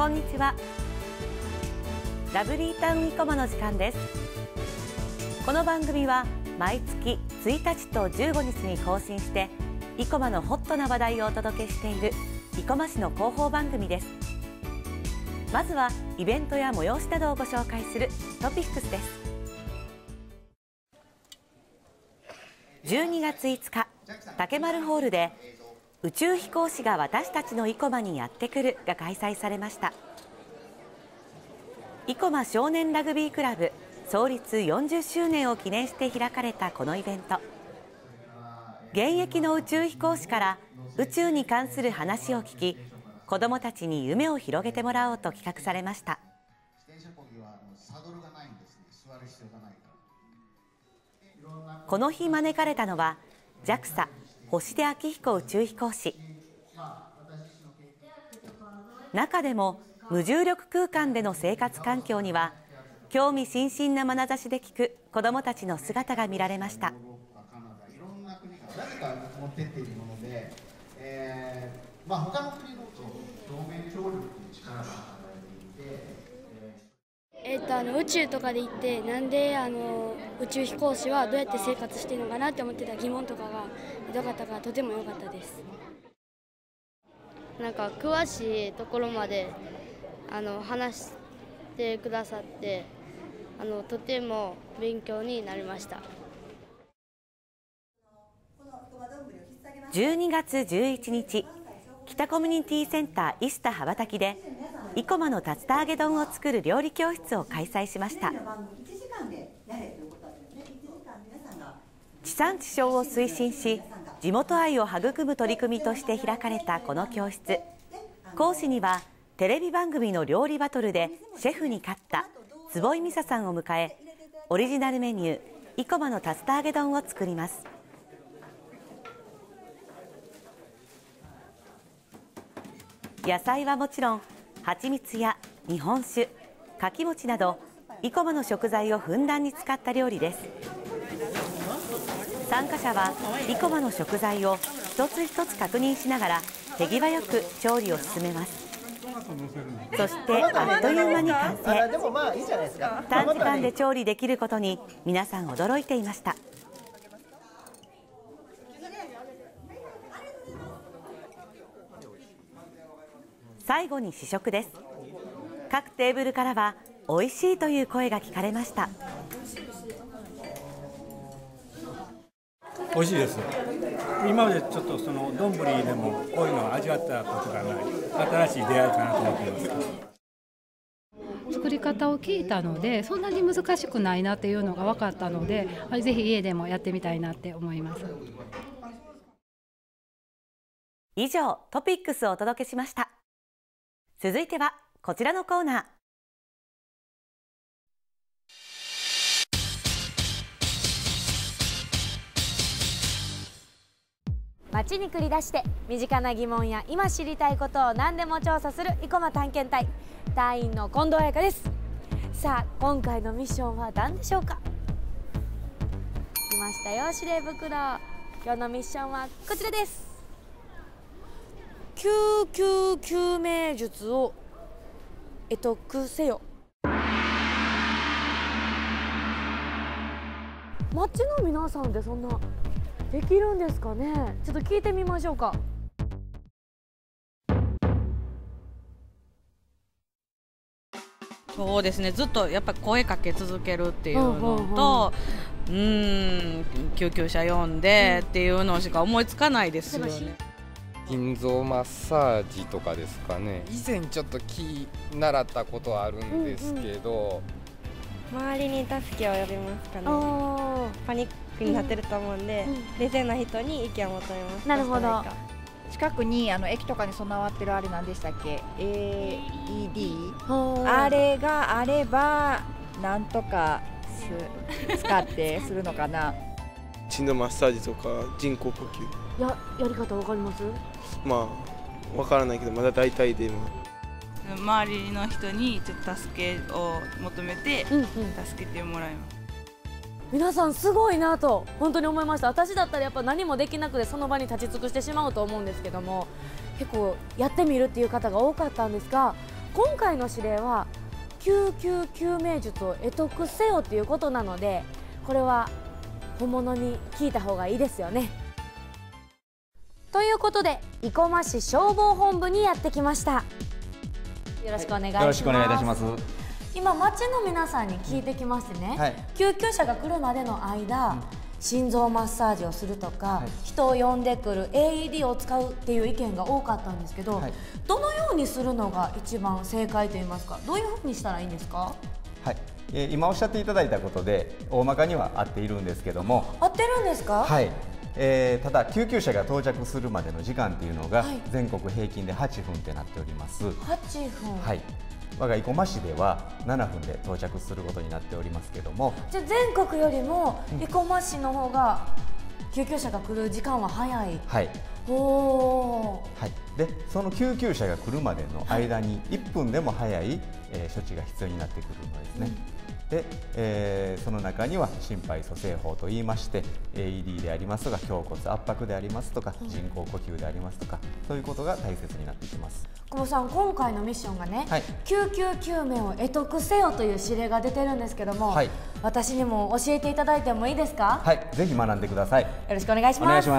こんにちは。ラブリータウン生駒の時間です。この番組は毎月1日と15日に更新して生駒のホットな話題をお届けしている生駒市の広報番組です。まずはイベントや催しなどをご紹介するトピックスです。12月5日、竹丸ホールで宇宙飛行士が私たちの生駒にやってくるが開催されました。生駒少年ラグビークラブ創立40周年を記念して開かれたこのイベント、現役の宇宙飛行士から宇宙に関する話を聞き、子どもたちに夢を広げてもらおうと企画されました。この日招かれたのは JAXA 星出彰彦宇宙飛行士。中でも無重力空間での生活環境には興味津々な眼差しで聞く子どもたちの姿が見られました。 何か持ってっているもので、他の国の表面張力という力が働いていて、 宇宙とかで行ってなんで宇宙飛行士はどうやって生活しているのかなって思ってた疑問とかがひどかったからとても良かったです。 なんか詳しいところまで話してくださってとても勉強になりました。 12月11日、北コミュニティセンター石田羽ばたきで生駒の竜田揚げ丼を作る料理教室を開催しました。地産地消を推進し、地元愛を育む取り組みとして開かれたこの教室、講師にはテレビ番組の料理バトルでシェフに勝った坪井美沙さんを迎え、オリジナルメニュー生駒の竜田揚げ丼を作ります。野菜はもちろん蜂蜜や日本酒、かき餅など生駒の食材をふんだんに使った料理です。参加者は生駒の食材を一つ一つ確認しながら手際よく調理を進めます。そしてあっという間に完成。短時間で調理できることに皆さん驚いていました。最後に試食です。各テーブルからは美味しいという声が聞かれました。 美味しいです。今までちょっと丼でもこういうのを味わったことがない新しい出会いかなと思っています。 作り方を聞いたのでそんなに難しくないなっていうのが分かったので、ぜひ家でもやってみたいなって思います。 以上、トピックスをお届けしました。続いてはこちらのコーナー。 街に繰り出して身近な疑問や今知りたいことを何でも調査する生駒探検隊、隊員の近藤彩香です。さあ、今回のミッションは何でしょうか。来ましたよ、指令袋。今日のミッションはこちらです。救急救命術を得得せよ。街の皆さんでそんなできるんですかね。ちょっと聞いてみましょうか。 そうですね、ずっとやっぱ声かけ続けるっていうのと、救急車呼んでっていうのしか思いつかないですよね。 心臓マッサージとかですかね。以前ちょっと習ったことはあるんですけど、 周りに助けを呼びますかね。パニックになってると思うんで、冷静な人に意見を求めます。 なるほど。 近くに駅とかに備わってるあれなんでしたっけ、AED あれがあればなんとか使ってするのかな。 心臓マッサージとか人工呼吸やり方わかります？ わからないけどまだ大体でも周りの人にちょっと助けを求めて助けてもらいます。 皆さんすごいなと本当に思いました。私だったらやっぱ何もできなくてその場に立ち尽くしてしまうと思うんですけども、結構やってみるっていう方が多かったんですが、 今回の指令は救急救命術を得得せよということなので、これは本物に聞いた方がいいですよね。ということで生駒市消防本部にやってきました。よろしくお願いします。 よろしくお願いいたします。 今町の皆さんに聞いてきましてね、救急車が来るまでの間、心臓マッサージをするとか、人を呼んでくる AED を使うっていう意見が多かったんですけど、どのようにするのが一番正解といいますか、どういうふうにしたらいいんですか？ はい、今おっしゃっていただいたことで大まかには合っているんですけども。 合ってるんですか？ はい。ただ救急車が到着するまでの時間っていうのが全国平均で8分ってなっております。 8分。 はい。我が生駒市では7分で到着することになっておりますけども。 じゃあ全国よりも生駒市の方が救急車が来る時間は早い。 はい。 おー。 はい。でその救急車が来るまでの間に1分でも早い、処置が必要になってくるのですね。で、その中には心肺蘇生法といいまして AED でありますとか胸骨圧迫でありますとか人工呼吸でありますとか、そういうことが大切になってきます。 久保さん、今回のミッションがね、救急救命を得得せよという指令が出てるんですけども、私にも教えていただいてもいいですか？ はい、ぜひ学んでください。よろしくお願いします。 お願いします。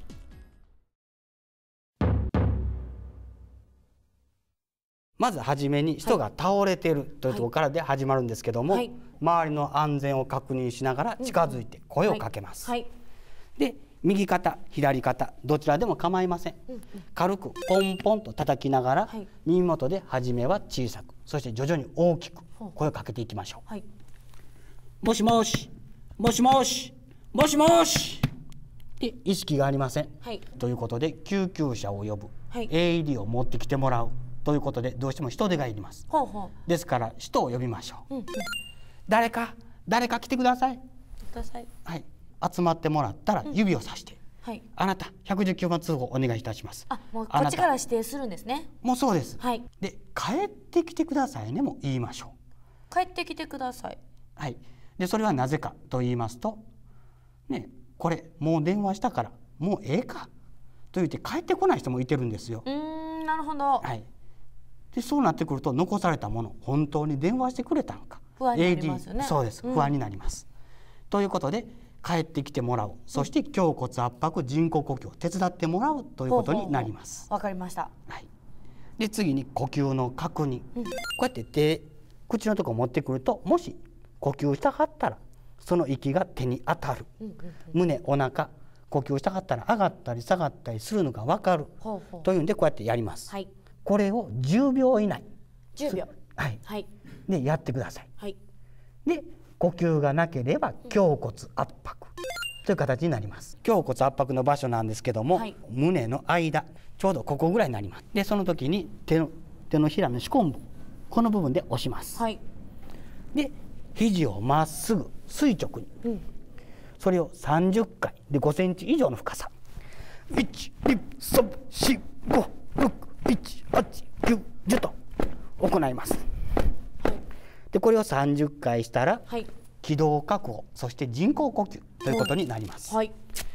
まずはじめに人が倒れているというところからで始まるんですけども、周りの安全を確認しながら近づいて声をかけます。で右肩左肩どちらでも構いません。軽くポンポンと叩きながら、耳元で初めは小さく、そして徐々に大きく声をかけていきましょう。もしもしもしもしもしもしで意識がありません、ということで救急車を呼ぶ、AED を持ってきてもらうということでどうしても人手がいります。ですから人を呼びましょう。誰か来てください。はい、集まってもらったら指をさして、あなた119番通報お願いいたします。 もうこっちから指定するんですね。 もうそうです。で帰ってきてくださいねも言いましょう。帰ってきてください。 はい。でそれはなぜかと言いますとね、これもう電話したからもうええかと言って帰ってこない人もいてるんですよ。 なるほど。 はい。でそうなってくると残されたもの本当に電話してくれたのか不安になりますよね。 そうです、不安になります。ということで帰ってきてもらう、そして胸骨圧迫人工呼吸を手伝ってもらうということになります。 わかりました。 はい。で次に呼吸の確認、こうやって手口のところ持ってくると、もし呼吸したかったらその息が手に当たる、胸お腹呼吸したかったら上がったり下がったりするのが分かるというんでこうやってやります。これを10秒以内、 10秒、 でやってください。 で呼吸がなければ胸骨圧迫という形になります。胸骨圧迫の場所なんですけども、胸の間ちょうどここぐらいになります。でその時に手のひらの手根部この部分で押します。で肘をまっすぐ垂直に、それを30回で5センチ以上の深さ、12345678910と行います。でこれを30回したら、気道確保そして人工呼吸ということになります。 あ、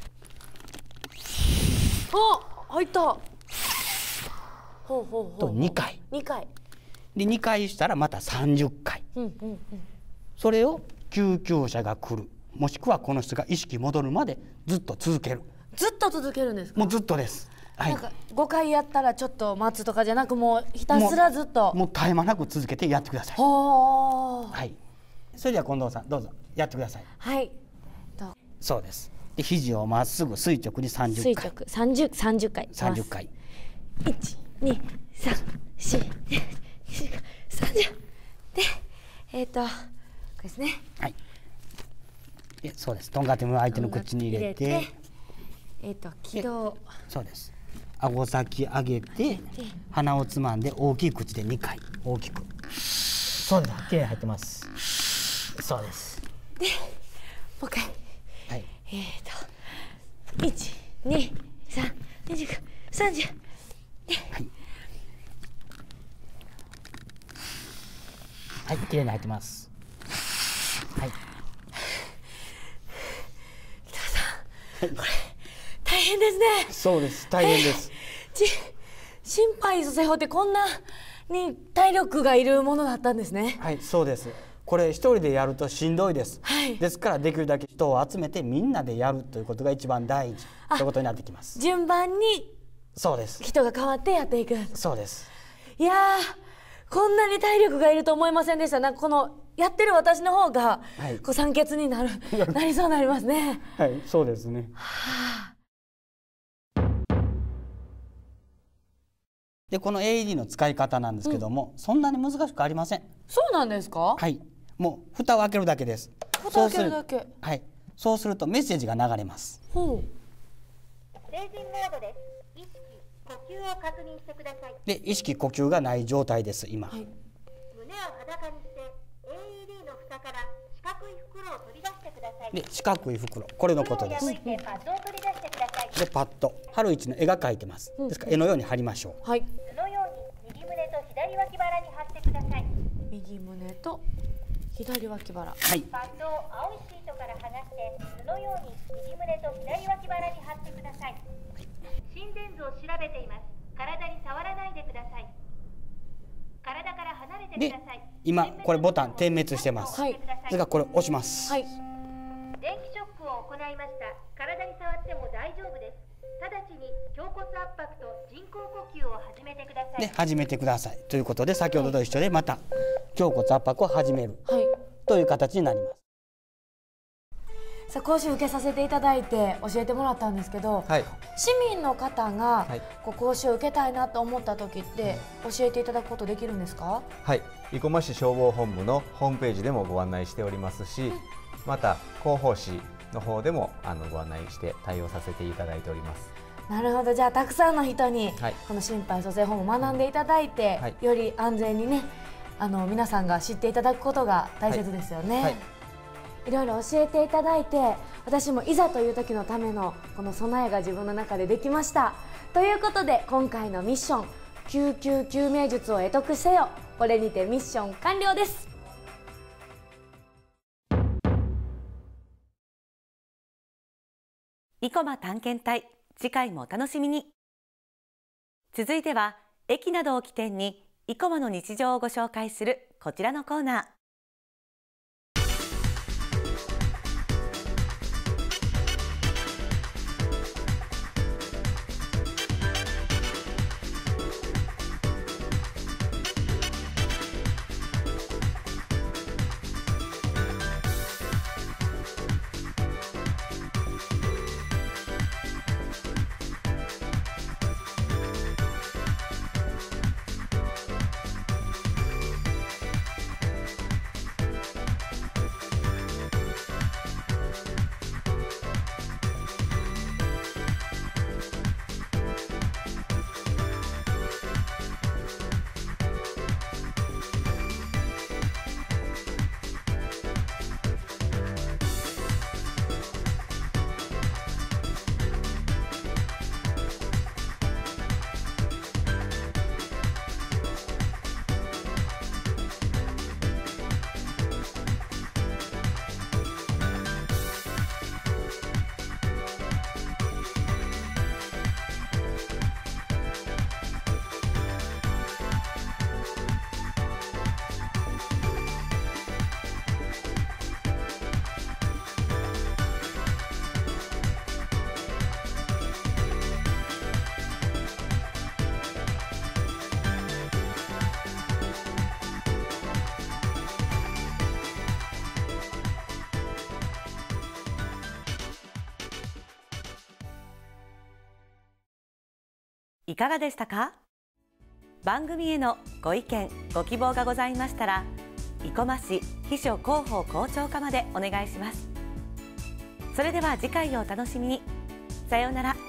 入った。 と2回で2回したらまた30回、それを救急車が来るもしくはこの人が意識戻るまでずっと続ける。 ずっと続けるんですか？ もうずっとです。 なんか5回やったらちょっと待つとかじゃなく、もうひたすらずっともう絶え間なく続けてやってください。 はい。 それでは近藤さんどうぞやってください。 はい。 そうです。で肘をまっすぐ垂直に30回。 30回。 30回。 1、2、3、4、5、30でこれですね。 はい。でそうです。とんがっても相手の口に入れて。 気道。 そうです。顎先上げて鼻をつまんで大きい口で2回大きく。そうです。きれいに入ってます。そうです。 でもう一回。 はい。 1、2、3、29、30。 はい。はい、きれいに入ってます。はい。 これ大変ですね。 そうです。大変です。 心肺蘇生法ってこんなに体力がいるものだったんですね。 はい、そうです。これ一人でやるとしんどいです。ですからできるだけ人を集めてみんなでやるということが一番大事ということになってきます。 順番にそうです。 人が変わってやっていく。 そうです。 いやー、こんなに体力がいると思いませんでした。なんかこのやってる私の方が、こう酸欠になりそうになりますね。 はい、そうですね。でこの AED の使い方なんですけども、そんなに難しくありません。 そうなんですか？ はい、もう蓋を開けるだけです。 蓋を開けるだけ。 はい、そうするとメッセージが流れます。 ほう。 成人モードです。意識、呼吸を確認してください。 で意識呼吸がない状態です今。 胸を裸にして AED の蓋から四角い袋を取り出してください。 で四角い袋、これのことです。 袋を破いてパッドを取り出してください。 でパッド、貼る位置の絵が描いてます。ですから絵のように貼りましょう。 はい。 図のように右胸と左脇腹に貼ってください。 右胸と左脇腹。 はい。 パッドを青いシートから剥がして図のように右胸と左脇腹に貼ってください。心電図を調べています。体に触らないでください。体から離れてください。 今これボタン点滅してます。はい。それからこれ押します。 はい。 電気ショックを行いました。体に触っても大丈夫です。直ちに胸骨圧迫と人工呼吸を始めてください。 で始めてくださいということで、先ほどと一緒でまた胸骨圧迫を始める、という形になります。 さあ講習受けさせていただいて教えてもらったんですけど、市民の方がこう講習を受けたいなと思った時って教えていただくことできるんですか？ はい、生駒市消防本部のホームページでもご案内しておりますし、また広報誌の方でもご案内して対応させていただいております。 なるほど。じゃあたくさんの人にこの心肺蘇生法も学んでいただいて、より安全にね皆さんが知っていただくことが大切ですよね。いろいろ教えていただいて、私もいざという時のためのこの備えが自分の中でできました。ということで今回のミッション、救急救命術を得得せよ、これにてミッション完了です。 生駒探検隊、次回もお楽しみに。続いては駅などを起点に生駒の日常をご紹介するこちらのコーナー。いかがでしたか？番組へのご意見ご希望がございましたら、生駒市秘書広報校長課までお願いします。それでは次回をお楽しみに。さようなら。